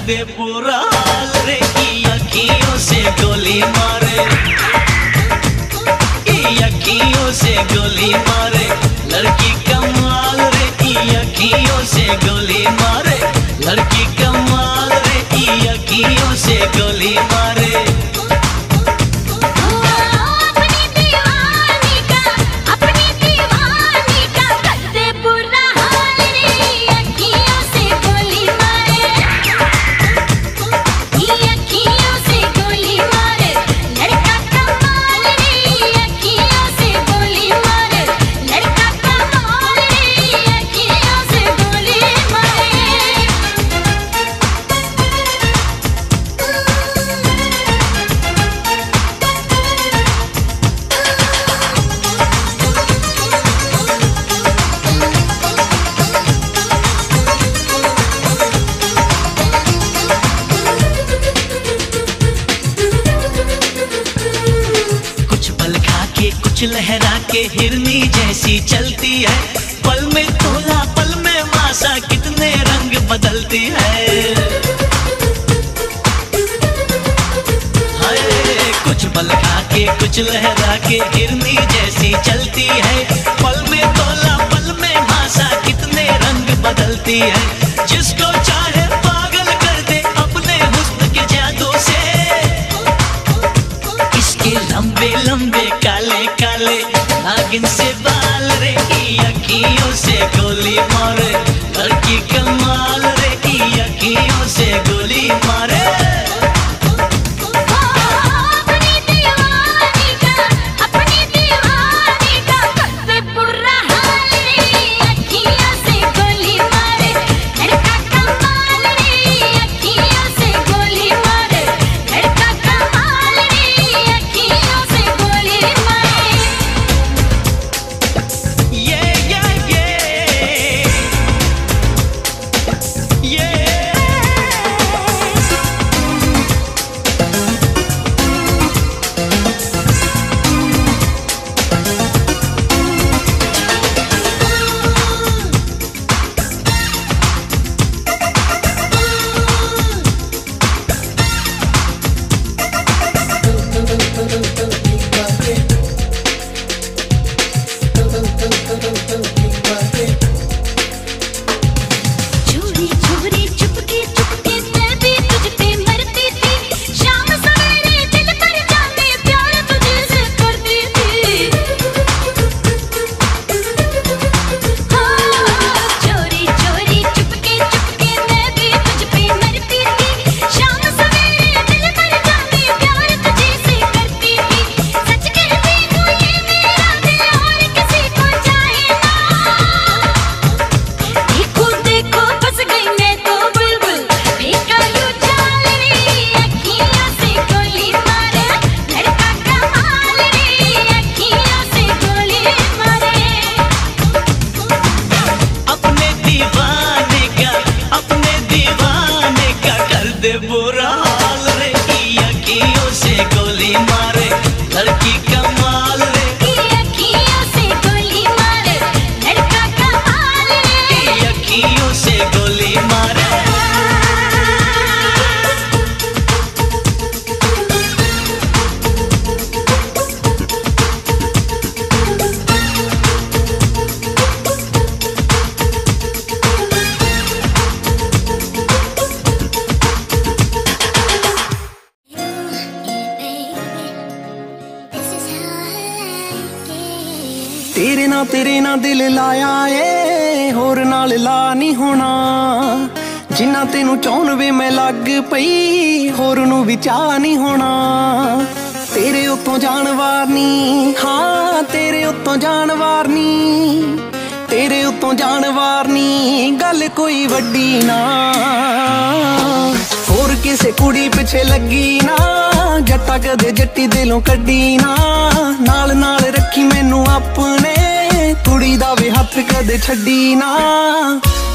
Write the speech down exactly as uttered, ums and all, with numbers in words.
दे बुरा हाल रे की अखियों से गोली मारे, की अखियों से गोली मारे, लड़की कमाल रे की अखियों से गोली मारे, लड़की कमाल रे की अखियों से गोली मारे। कुछ लहरा के हिरनी जैसी चलती है, पल में तोला पल में मासा कितने रंग बदलती है। हाय कुछ पल खा के कुछ लहरा के हिरनी जैसी चलती है, पल में तोला पल में मासा कितने रंग बदलती है। जिसको चाहे पागल कर दे अपने हुस्न के जादू से, इसके लंबे लंबे काले काले नागिन से बाल रे की अखियों से गोली मारे, लड़की कमाल रे की अखियों से गोली मारे। बुरा हाल रे की अखियों से गोली मारे, लड़की कमाल रे की अखियों से गोली मारे, लड़का कमाल रे की अखियों से गोली मारे। तेरे ना तेरे ना दिल लाया ए, होर नाल ला नहीं होना। जिन्ना तेनू चाहन वे मैं लग पई, होर नू भी चाह नहीं होना। तेरे उत्तों जानवार नी, हाँ तेरे उत्तों जानवार नी, तेरे उत्तों जानवार नी, गल कोई वड्डी ना। होर किसे कुड़ी पिछे लगी ना, जट्टा कदे जट्टी दिलों कड्डी ना। नाल नाल रखी मैनू अपने, कुड़ी दा वे हथ कदे छड्डी ना।